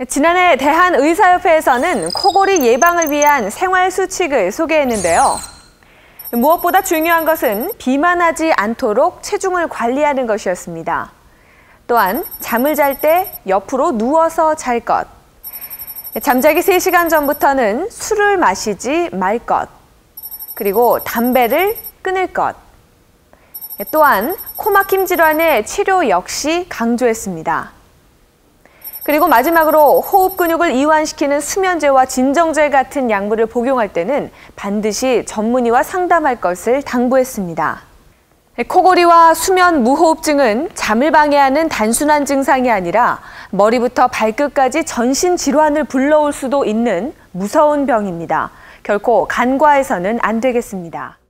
지난해 대한의사협회에서는 코골이 예방을 위한 생활수칙을 소개했는데요. 무엇보다 중요한 것은 비만하지 않도록 체중을 관리하는 것이었습니다. 또한 잠을 잘 때 옆으로 누워서 잘 것, 잠자기 3시간 전부터는 술을 마시지 말 것, 그리고 담배를 끊을 것, 또한 코막힘 질환의 치료 역시 강조했습니다. 그리고 마지막으로 호흡 근육을 이완시키는 수면제와 진정제 같은 약물을 복용할 때는 반드시 전문의와 상담할 것을 당부했습니다. 코골이와 수면 무호흡증은 잠을 방해하는 단순한 증상이 아니라 머리부터 발끝까지 전신 질환을 불러올 수도 있는 무서운 병입니다. 결코 간과해서는 안 되겠습니다.